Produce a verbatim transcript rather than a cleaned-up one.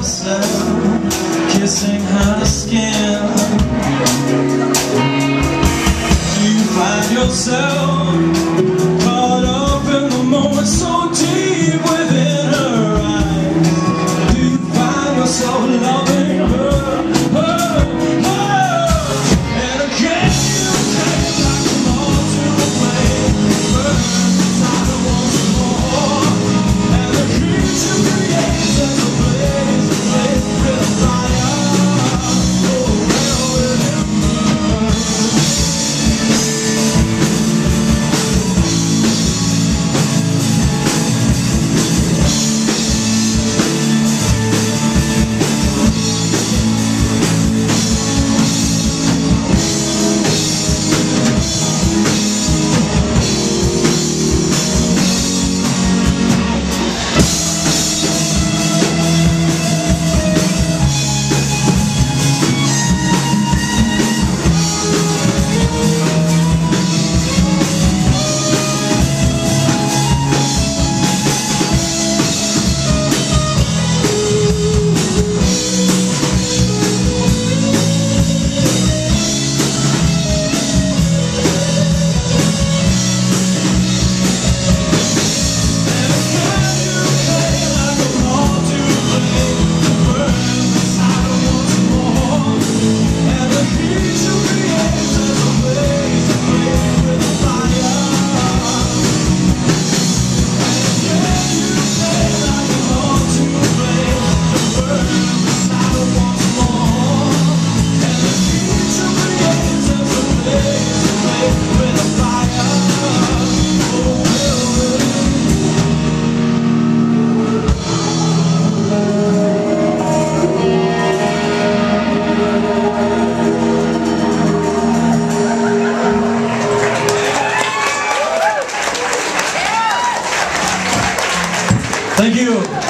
yourself kissing her skin? Do you find yourself caught up in the moment so deep within her eyes? Do you find yourself loving her? her, her? And again you take like a moth to the flame, burn inside once more, and the heat you create as a blaze, a blaze with fire. Oh, well, thank you.